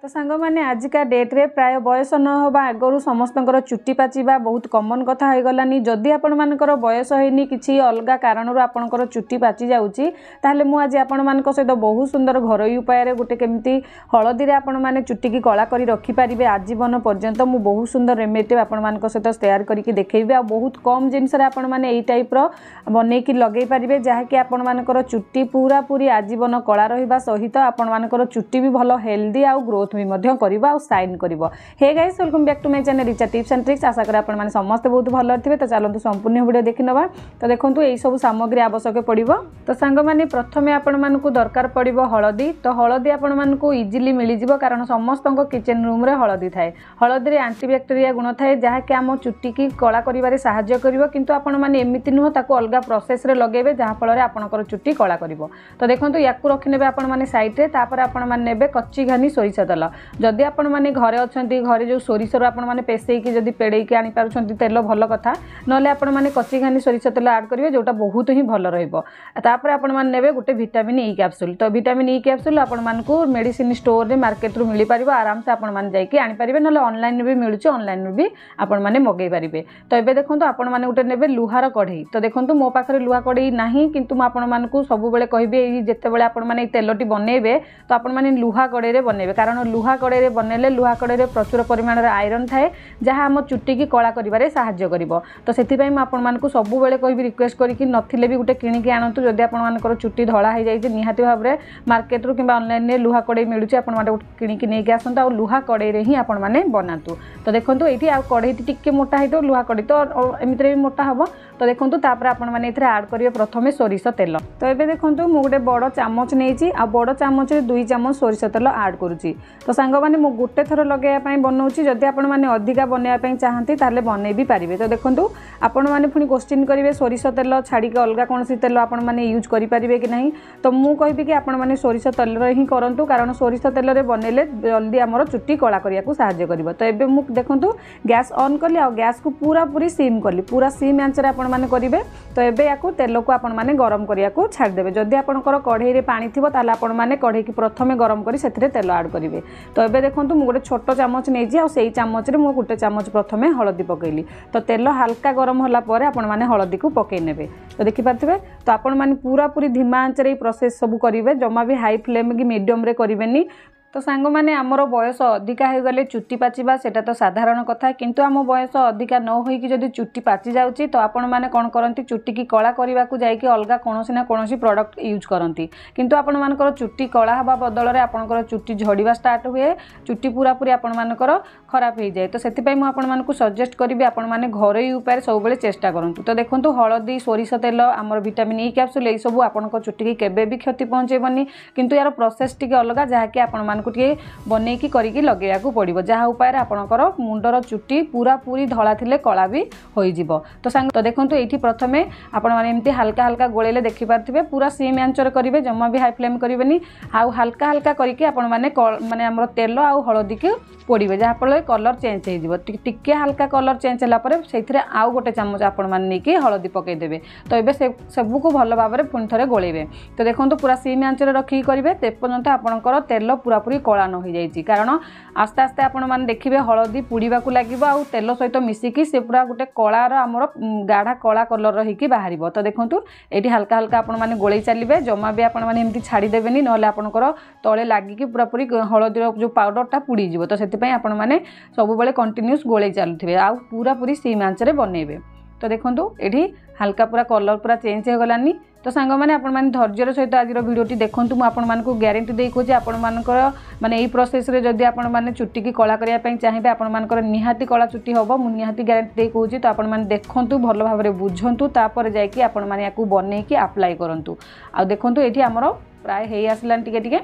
तो सांग मैंने आजिका डेट्रे प्राय बयस न होगा आगु समस्तଙ୍କର चुट्टी पाचिबा बहुत कमन कथा हो गलानी। जदि आपण मानकर बयस होइनी किछि अलगा कारणरू आपणकर चुट्टी पाचि जाउची ताहले मु आज आपण मानक सहित बहुत सुंदर घरोई उपाय गोटे केमती हलदी रे आपण माने चुट्टी की कला करी रखि पारिबे आजीवन पर्यंत मु बहुत सुंदर रेमेडी आपण मानक सहित शेयर करके देखैबे। आ बहुत कम जिनस रे आपण माने एई टाइप रो बनै की लगै पारिबे जहा कि आपण मानकर चुट्टी पूरा पूरी आजीवन कला रहिबा सहित आपण मानकर चुट्टी भी भलो हेल्दी आ ग्रोथ भी मध्य करिबा आ साइन करिवो। Hey guys welcome back to my channel Richa tips and tricks. आशा करा आपण माने समस्त बहुत भलो थिबे। तो चलंतु संपूर्ण वीडियो देखि नबा। तो देखंतु एई सब सामग्री आवश्यक पड़िबो। तो सांग माने प्रथमे आपण मानकु दरकार पड़िबो हळदी। तो हळदी आपण मानकु इजीली मिली जिवो कारण समस्त किचन रूम रे हळदी थाए। हळदी रे एंटीबैक्टीरिया गुण थाए जहा कि हम चुट्टी की कला करिवारे सहाय्य करिवो। किंतु आपण माने एमिति नुह ताको अलगा प्रोसेस रे लगेबे जहा फल रे आपनकर चुट्टी कला करिवो। तो देखंतु याकु रखि नेबे आपण माने साइड रे। तापर आपण माने नेबे कच्ची घानी सोरिष तेल। जदि आपण माने घरे अछंती घरे जो सोरिष रो आपण माने पेसेई की जदि पेड़ेई की आनी पारुछंती तेल भलो कथा नले आपण माने कच्ची घानी सोरिष तेल ऐड करिवे जोटा बहुत ही भलो रहइबो। तापर आपण माने नेबे गुटे विटामिन ई कैप्सूल। तो विटामिन ई कैप्सूल आपण मानकु मेडिसिन स्टोर रे मार्केट रु मिली पारिबो आराम से आपण माने जाई की आनी पारिबे नले ऑनलाइन भी मिलुची ऑनलाइन भी आपण माने मगै पारिबे। तो एबे देखंतु आपण माने गुटे नेबे लुहार कढ़ई। तो देखंतु मो पाखरे लुहा कढ़ई नाही किंतु म आपण मानकु सब बेले कहिबे एई जेते बेले आपण माने तेलटी बनेबे तो आपण माने लुहा कढ़ई रे बनेबे कारण लुहा कढ़ई रे बनेले लुहा कढ़ई रे प्रचुर परिमाण रे आयरन थाए जहा हम चुट्टी की कला करिवारे सहाय्य करिवो। तो सेति पई म आपण मानकु सब बेले कहिबे रिक्वेस्ट करी कि नथिले भी गुटे किनि के आनंतु जदि आपण मानकर चुट्टी धळा हे जाई जे निहाती भाबरे मार्केट रु किबा ऑनलाइन ने लुहा कढ़ई मिलुची आपण माने किनि के नै के आसंता आ लुहा कढ़ई रे ही आपण माने बनातु। तो देखंतु एठी आ कढ़ई टिके मोटा हेतो लुहा कढ़ई तो एमितरे भी मोटा हबो। तो देखंतु तापर आपण माने एथरे ऐड करिवे प्रथमे सोरिष तेल। तो एबे देखंतु मु गुटे बड़ चामच नेइची आ बड़ चामच रे 2 चामच सोरिष तेल ऐड करूची। तो सांग माने मु गुटे थरो लगाया पई बनौची जदि आपण माने अधिका बनाया पई चाहंती ताले बनै भी पारिबे। तो देखंतु आपण माने पुनी क्वेश्चन करिवे सोरिष तेल छाडी के अलगा कोनसी तेल आपण माने यूज करि पारिबे कि नहीं। तो मु कहिबे कि आपण माने सोरिष तेल रे ही करंतु कारण सोरिष तेल रे बनेले जल्दी हमर चुट्टी कला करिया को सहाय्य करिवो। तो एबे मु देखंतु गैस ऑन करली आ गैस को पूरा पूरी सिम करली पूरा सिम आंच रे आपण माने करिवे। तो एबे याकू तेल को आपण माने गरम करिया को छाड़ देबे। जदि आपनकर कढ़ई रे पानी थिबो ताले आपण माने कढ़ई की प्रथमे गरम करी सेथिरे तेल ऐड करिवे। तो एबे देखंतु मु गोटे छोट चामच नेजी आ सेई चामच रे मु गोटे चामच प्रथमे हळदी पकेइली। तो तेल हल्का गरम होला परे आपण माने हळदी को पकेइ नेबे। तो देखि पारथिबे तो आपण माने पूरा पूरी धीमा आंच रे प्रोसेस सब करिवे जमा भी हाई फ्लेम की मीडियम रे करिवेनी। तो सांग माने आमर बयस अधिका हो गले चुट्टी पाचिबा सेटा तो साधारण कथा किंतु आम बयस अधिका न होई कि जदि चुट्टी पाचि जाउची तो आपण माने कोन करंती चुट्टी की कला करिवा को जाई कि अलगा कोनोसी ना कोनोसी प्रोडक्ट यूज करंती किंतु आपण मानकर चुट्टी कला हबा बदल रे आपनकर चुट्टी झड़ीवा स्टार्ट हुए चुट्टी पूरा पूरी आपण मानकर खराब हो जाए। तो सेति पई मु आपण मानकु सजेस्ट करिबे आपण माने घरोई उपाय सब बेले चेष्टा करंतु। तो देखंतु हळदी सोरिष तेल आमर विटामिन ई कैप्सूल ए सब आपनकर चुट्टी की केबे भी क्षति पहुंचेबनी किंतु यार प्रोसेस टिके अलगा जहा कि आपण मानकु टिके बनै की करिकी लगेया को पड़िबो जहा उपाय रे आपनकर मुंडर चुट्टी पूरा पूरी धळा थिले कला भी होई जिवो। तो सांग तो देखंतु एठी प्रथमे आपण माने एम्ति हल्का हल्का गोळेले देखि पारथिबे पूरा सिम आंचर करिवे जम्मा भी हाई फ्लेम करिवेनी आ हल्का हल्का करिके आपण माने माने हमर तेल आ हळदी के पोड़िबे जहा फल कलर चेंज हो जिवो। टिके हल्का कलर चेंज होला परे सेथिरे आउ गोटे चामच आपण माने नेकी हळदी पकै देबे। तो एबे सबु को भलो भाबरे पुनि थरे गोळेबे। तो देखंतु पूरा सिम आंचर रखी करिवे ते पर्यंत आपनकर तेल पूरा पूरी कला न हो जाइछि कारण आस्ते आस्ते आपण माने देखिबे हळदी पुड़ीबा को लागिबो आ तेल सहित मिसिकी से पूरा गोटे कलार हमर गाढ़ा कला कलर रहिकी बाहरिबो। तो देखंतु एठी हल्का हल्का आपण माने गोळै चलिबे जमा भी आपण माने एम्ति छाडी देबेनी नले आपनकर तळे लागिकी पूरा पूरी हळदीर जो पाउडरटा पुड़ी जिवो। तो सेति पई आपण माने सब बेले कंटिन्यूस गोळै चालुथिबे आ पूरा पूरी सीम आंच रे बनेबे। तो देखंतु एठी हल्का पूरा कलर पूरा चेंज हो गलानी। तो सांग माने आपण माने धैर्यर सहित आज वीडियोटी देखंतु मु आपण मानकु ग्यारंटी देई कोछि आपण मानकर माने एई प्रोसेस रे जदि आपण माने चुट्टी की कला करिया पई चाहिबे आपण मानकर निहाती कला चुट्टी होबो मु निहाती ग्यारंटी देई कोछि। तो आपण माने देखंतु भलो भाबरे बुझंतु तापर जाय कि आपण माने याकू बनै कि अप्लाई करंतु। आ देखंतु एठी हमरो प्राय हेई आसलान टिके टिके।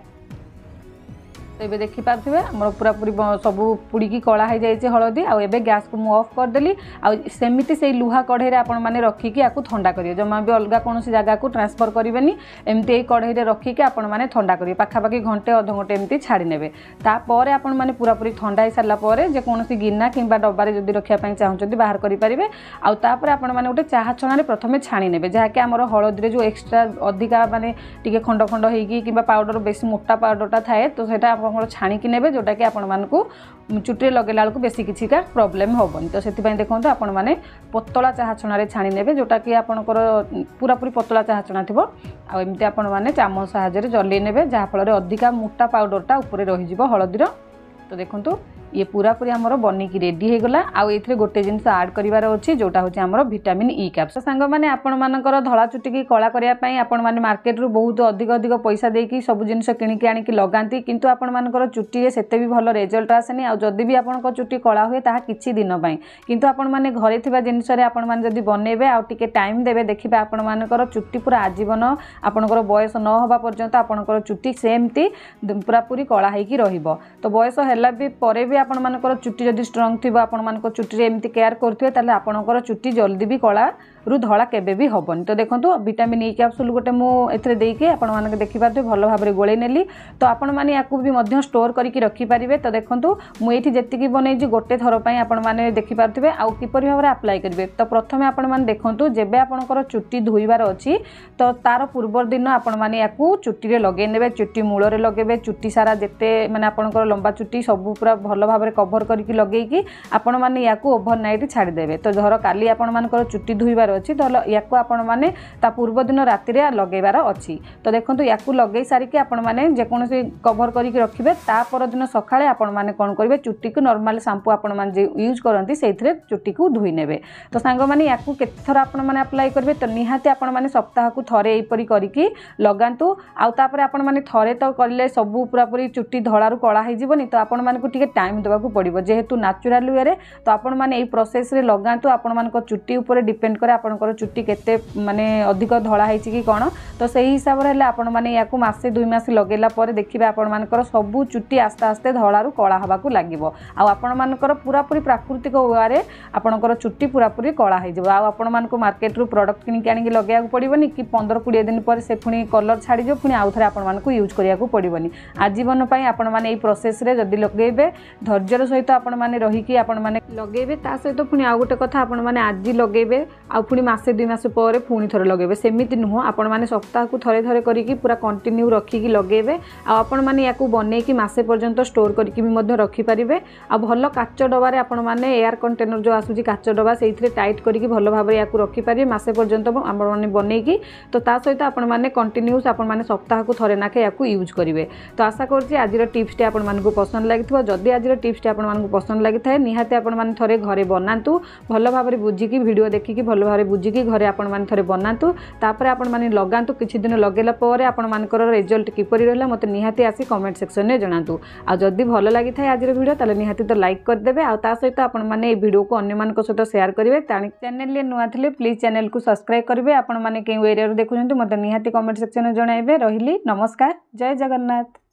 तो ये देखी पार्थिबे हमर पूरा पूरी सब पुड़ी की कला हो जाए हलदी आ एबे गैस को मु ऑफ करदेली आ सेमिति से लुहा कढ़ई रे आपण माने रखिकी आकु ठंडा करियो जमा भी अलगा कोनोसी जगह को ट्रांसफर करिवेनी एमती ए कढ़ई रे रखिकी आपण माने ठंडा करियो पाखा पाखी घंटे अध घंटे एमती छाड़ी नेबे। ता परे आपण माने पूरा पूरी ठंडा हो सारा परे जे कोनोसी गिन्ना किंबा डब्बा रे जदी रखिया पई चाहउचंती बाहर करि परिबे आ तापर आपण माने गोटे चाहा छणा रे प्रथमे छाणी नेबे जहा कि हमर हलदी रे जो एक्स्ट्रा अधिका माने टिके खंड खंड हेकी किंबा पाउडर बेसी मोटा पाउडरटा थाए तो सेटा ଆପଣ ଛାଣିକି ନେବେ जोटाकि आपण मानकु चुट्टी लगेला बेलू बेसी किसी का प्रोब्लेम हेनी। तो से देखो आपण मैंने पतला चाहा छणारे छाणी ने जोटाकि आपंकर पूरा पूरी पतला चाहा छणा थी आमती आपण मैंने चामच साहाय्य जल्दी ने जहाँफल अधिका मोटा पाउडरटा उपरे रही हलदीर। तो देखो ये पूरा पूरी आमर बनिकी रेडी हो गला। आउ ये गोटे जिनस आड करार अच्छी जोटा हूँ आमर विटामिन ई कैप्सूल। सांग मैंने आपण मानकर धला चुटी की कला करने आपण मैंने मार्केट रू बहुत अधिक अधिक पैसा देकी सब जिनस किणिकी आनिकी लगाती किंतु आपण मानकर चुटी से भी भल रिजल्ट आसेनी। आ जदि भी आपण चुटी कला हुए ताहा किछि दिन पई किंतु आपण माने घरे थिबा जिनस रे आपण माने जदि बनेबे आ टिके टाइम देबे देखिबे आपण मानकर चुटी पूरा आजीवन आपणकर बयस न होबा पर्यंत आपणकर चुटी सेमती पूरा पूरी कला हेकी रहिबो। तो बयस हैला भी परे भी आपण मानकर चुटी जदि स्ट्रांग थिबो आपण मानकर चुटी रे एमती केयर करथिबे ताले आपणकर चुटी जल्दी भी कला रु धला केबे भी हबनी। तो देखो विटामिन ई कैप्सूल गोटे मु एथरे देके आपण मानके देखि पारथे भलो भाबरे गोळे नेली। तो आपण माने याकू भी मध्य स्टोर करिकि रखि पारिबे। तो देखो मु एठी जेतिकी बनै जे गोटे थरो पई आपण माने देखि पारथिबे आ किपरि भाबरे अप्लाई करिवे। तो प्रथमे आपण माने देखंतु जेबे आपणकर चुट्टी धोइबार अछि तो तार पूर्व दिन आपण माने याकू चुट्टी रे लगे नेबे चुट्टी मूल रे लगेबे चुट्टी सारा जेते माने आपणकर लंबा चुट्टी सब पूरा भलो भाबरे कवर करिकि लगेकी आपण माने याकू ओवरनाइट छाडी देबे। तो धर काली आपण मानकर चुट्टी धोइबार अच्छी तो याकू आपण माने ता पूर्व दिन राति रे लगेबार अच्छी। तो देखंतु याकू लगे सारिके आपण माने जेकोनसी कवर करिकि रखिबे ता पर दिन सकाळे आपण माने कोन करिवे चुट्टी को नॉर्मल शैम्पू आपण माने जे यूज करंती सेथिरे चुट्टी को धोई नेबे। तो सांग माने याकू केते थर आपण माने अप्लाई करबे तो निहाती आपण माने सप्ताह को थरे एपरि करिकि लगांतु। आउ तापर आपण माने थरे तो करले सब पूरा पूरी चुट्टी धळारु कळा हे जीवनी। तो आपण माने को टिके टाइम देबा को पड़िबो जेहेतु नेचुरल वे रे। तो आपण माने एई प्रोसेस रे लगांतु आपण मानको चुट्टी ऊपर डिपेंड करे आपणकर चुट्टी केते माने अधिक धळा हेछि कि कोन। तो सही हिसाब रे हले आपण माने याकू मासे 2 मास लगेला परे देखिबे आपण मानकर सब चुट्टी आस्ते आस्ते धळारु कळा हबा को लागिबो। आ आपण मानकर पूरा पूरी प्राकृतिक वे आपणकर चुट्टी पूरा पूरी कळा हे जिवो। आ आपण मानको मार्केट रू प्रोडक्ट किनि के आनि लगेया को पड़िबोनी कि 15-20 दिन पर से पुनी कलर छाडी जो पुनी आउ थरे आपण मानको यूज करिया को पड़िबोनी। आजीवन पई आपण माने एई प्रोसेस रे जदी लगेबे धैर्यर सहित आपण माने रही कि आपण माने लगेबे ता सहित पुनी आ गोटे कथा आपण माने आजि लगेबे आ पुनी मासे 2 मास पर पुनी थरे लगेबे सेमिति नुह। आपण माने सप्ताह को थरे थरे करिकि पूरा कंटिन्यू रखिकि लगेबे। आ आपण माने याकू बनै कि मासे पर्यंत स्टोर करिकि भी मध्य रखि परिबे। आ भलो काच डबा रे आपण माने एयर कंटेनर जो आसुची काच डबा सेइथिरे टाइट करिकि भलो भाबरे याकू रखि परिबे मासे पर्यंत आपण माने बनै कि। तो ता सहित आपण माने कंटिन्यूस आपण माने सप्ताह को थरे नाके याकू यूज करिवे। तो आशा करछि आजिर टिप्स टे आपण मानकु पसंद लागिथिबो। जदि आजिर टिप्स टे आपण मानकु पसंद लागिथाय निहाती आपण माने थरे घरे बनांतु भलो भाबरे बुझिकि वीडियो देखिकि भलो भाबरे बुझिकि घरे आपण माने थरे बनांतु तापर आपण माने लगांतु किछि दिन लगेला परे आपण मानकर रिजल्ट किपरि रहला मते निहाती आसी कमेंट सेक्शन रे जणांतु। आ जदि भलो लागिथाय आजिर वीडियो ताले निहाती तो लाइक कर देबे। आ ता सहित आपण माने ए वीडियो को अन्य मानक सहित शेयर करिवे। चैनल ले नुआ थिले प्लीज चैनल को सब्सक्राइब करिवे। आपण माने केउ एरिया रे देखुछंतु मते निहाती कमेंट सेक्शन रे जणाइबे। रहिली नमस्कार जय जगन्नाथ।